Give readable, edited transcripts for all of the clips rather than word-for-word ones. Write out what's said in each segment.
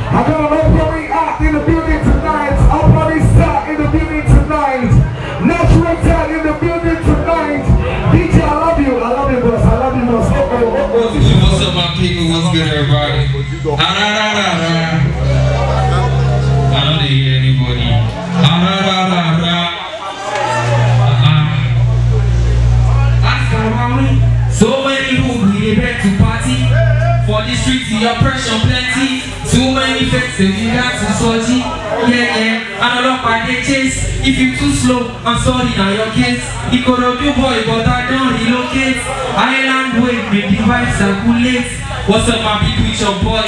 I got an upcoming act in the building tonight. Upcoming star in the building tonight. Natural talent in the building tonight. DJ, I love you. I love you, boss. I love you, boss. What's up, my people? What's good, everybody? I don't hear anybody. So many people we back to party. For the streets, the oppression plenty. Too many fakes, you got to salty. Yeah, and a lot by the chase. If you too slow, I'm sorry, now your case. He could have you boy, but I don't relocate. Island way, make the vibes circulate. What's up, my people? It's your boy,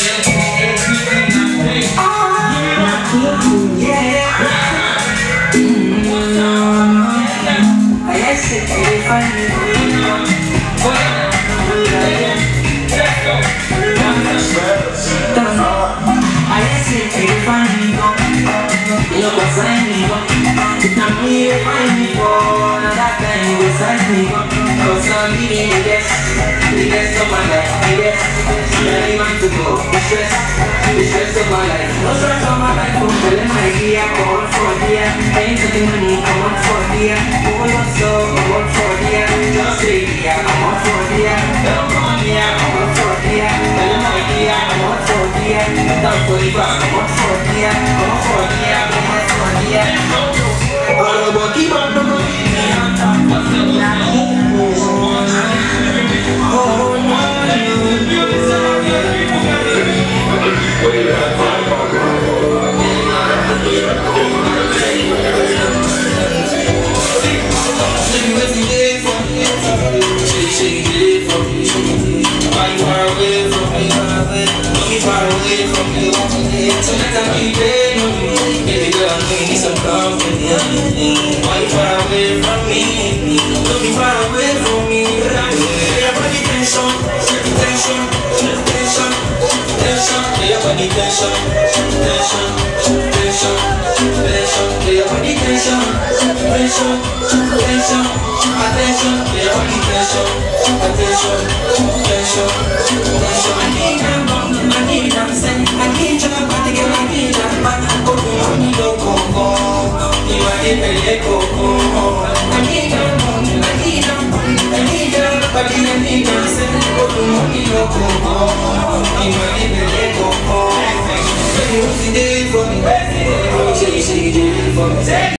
the stress of my life. No stress on my life. Telling my idea, come on for dear. Ain't taking money, come on for dear. Moving up so, come on for dear. Just say dear, come on for dear. Come on dear, come on for dear. Telling my idea, come on for dear. Down for the back, come on for dear. Come on for dear, come on for dear. All about keep on the money. I need them,